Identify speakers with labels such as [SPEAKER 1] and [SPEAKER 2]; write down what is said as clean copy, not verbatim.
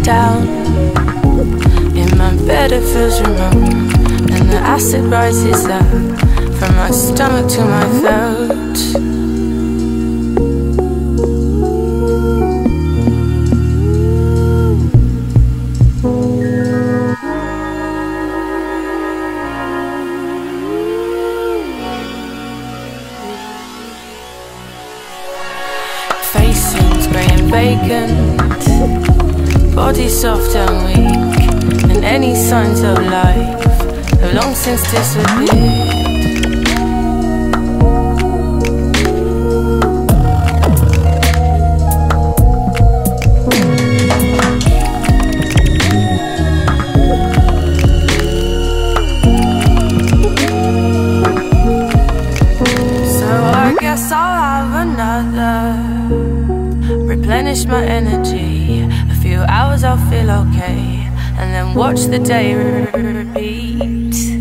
[SPEAKER 1] down. In my bed it feels remote, and the acid rises up from my stomach to my throat. Facing's grey and vacant, body soft and weak, and any signs of life have long since disappeared. So I guess I'll have another, replenish my energy. A few hours I'll feel okay, and then watch the day repeat.